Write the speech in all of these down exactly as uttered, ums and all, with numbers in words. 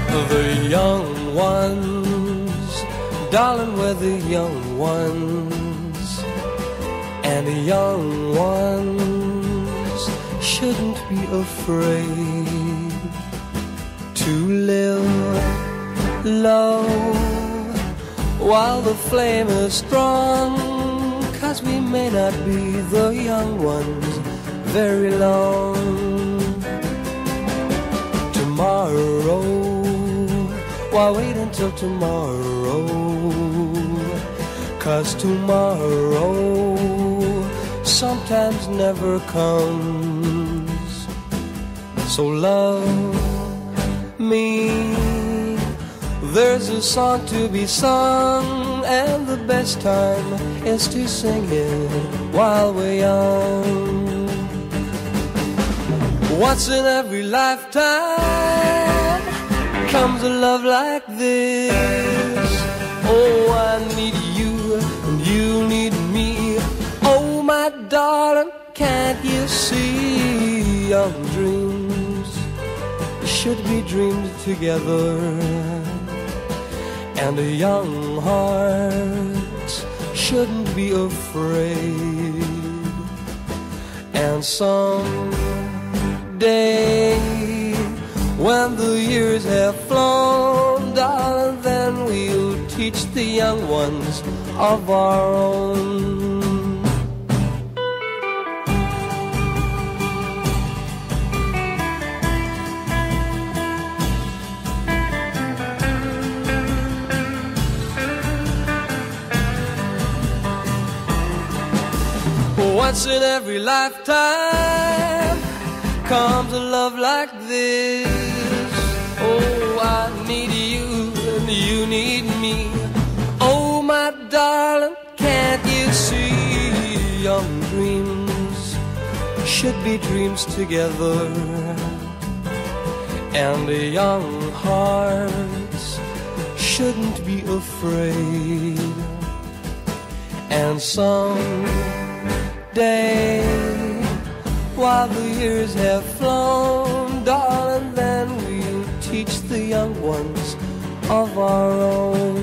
The young ones, darling, we're the young ones, and the young ones shouldn't be afraid to live low while the flame is strong, 'cause we may not be the young ones very long. Tomorrow, why wait until tomorrow? 'Cause tomorrow sometimes never comes. So love me, there's a song to be sung, and the best time is to sing it while we're young. Once in every lifetime comes a love like this. Oh, I need you and you need me. Oh, my darling, can't you see? Young dreams should be dreamed together, and a young heart shouldn't be afraid. And someday, when the years have flown, darling, then we'll teach the young ones of our own. Once in every lifetime comes a love like this. Oh, I need you and you need me. Oh, my darling, can't you see? Young dreams should be dreams together, and the young hearts shouldn't be afraid. And some day, while the years have flown, darling, then we'll teach the young ones of our own.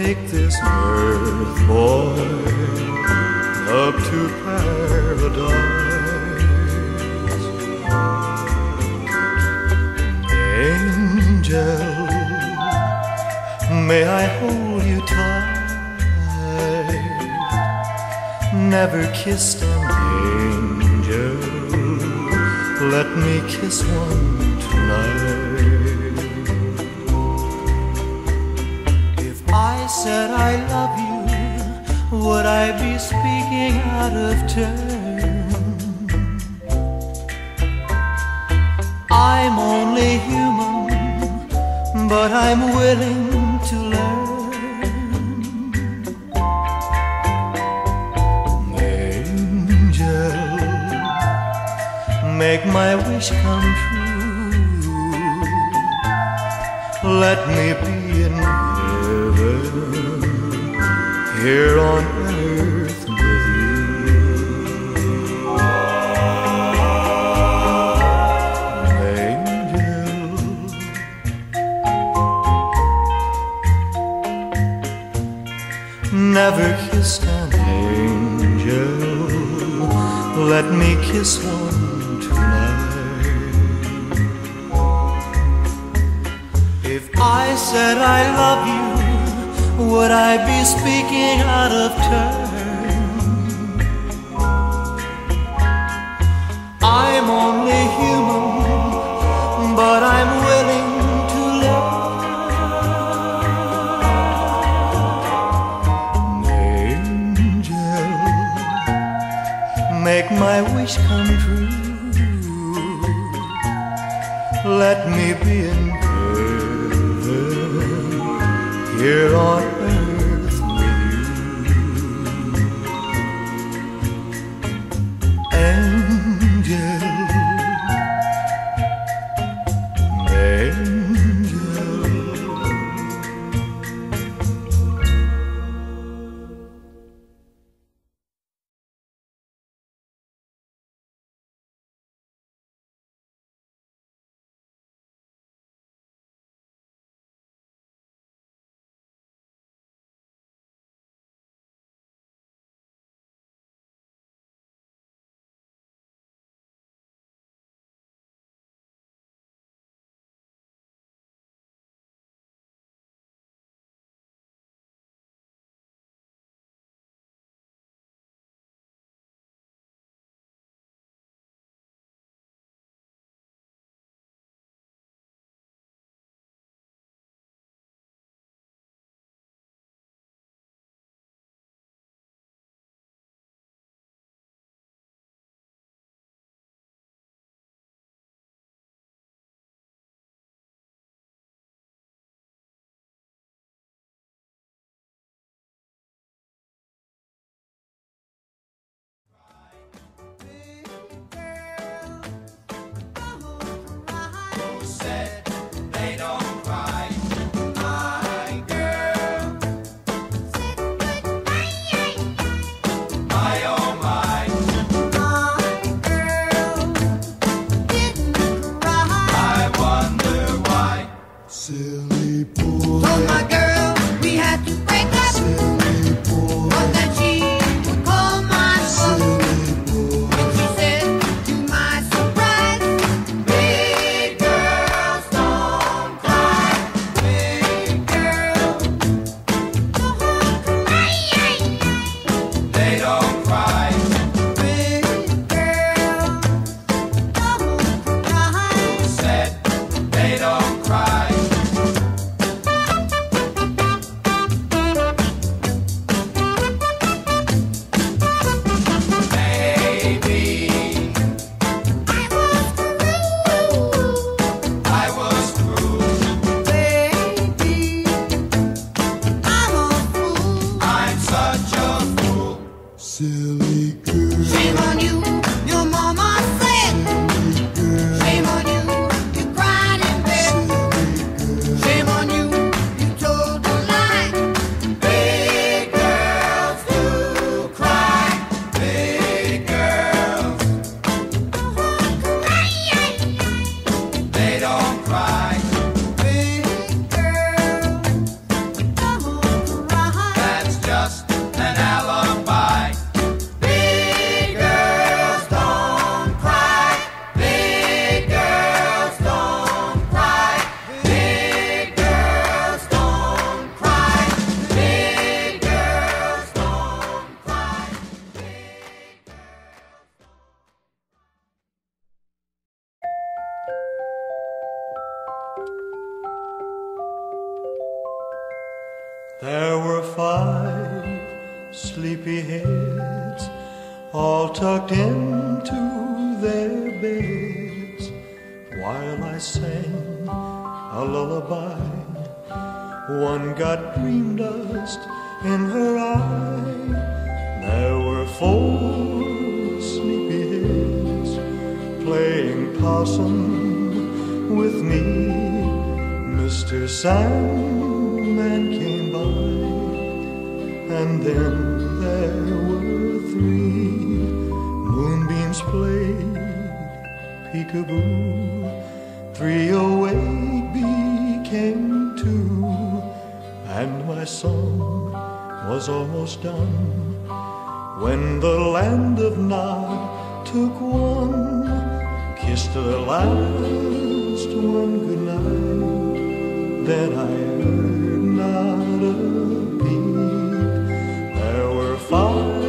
take this earth, boy, up to paradise. Angel, may I hold you tight? Never kissed an angel, let me kiss one tonight. If I said I love you, would I be speaking out of turn? I'm only human, but I'm willing to learn. Angel, make my wish come true. Let me be in heaven, here on earth with you. Angel, never kissed an angel, let me kiss one tonight. If I said I love you, would I be speaking out of turn? I'm only human, but I'm willing to learn. Angel, make my wish come true. Let me be in heaven, here on earth with you. Angel, sleepy heads, all tucked into their beds, while I sang a lullaby. One got dream dust in her eye. There were four sleepy heads playing possum with me. Mister Sandman came by, and then there were three. Moonbeams played peekaboo. Three awake became two, and my song was almost done when the land of Nod took one, kissed the last one goodnight. Then I heard not a peep. There were five